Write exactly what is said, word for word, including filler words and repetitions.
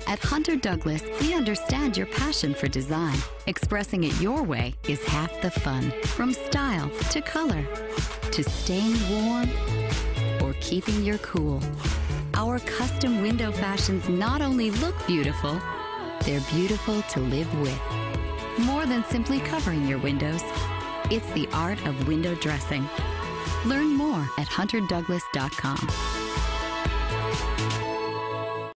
At Hunter Douglas, we understand your passion for design. Expressing it your way is half the fun. From style to color to staying warm or keeping your cool. Our custom window fashions not only look beautiful, they're beautiful to live with. More than simply covering your windows, it's the art of window dressing. Learn more at hunter douglas dot com.